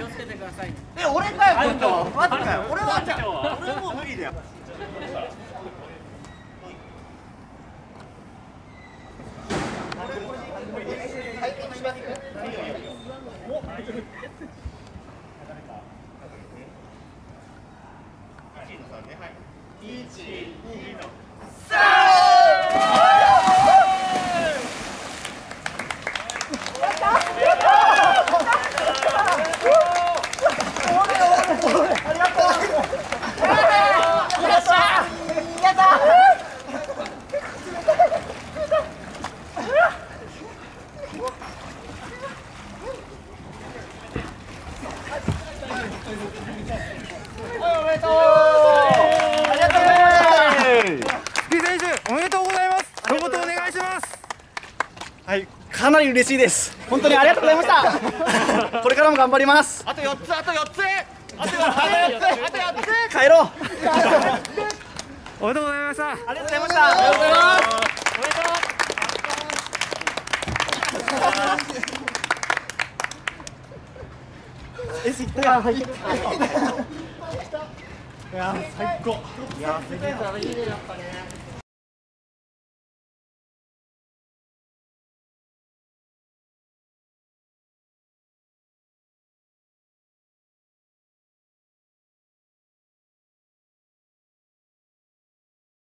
をつけてください。 俺かよ、今度。マジかよ。俺はもう無理だよ。はい、かなり嬉しいです。本当にありがとうございました。これからも頑張ります。あと4つ、あと4つ、あと4つ、帰ろう。 おめでとうございました。 ありがとうございました。ありがとうございます。おめでとう。いや、入った。いや、最高。いや、いいね、やっぱね。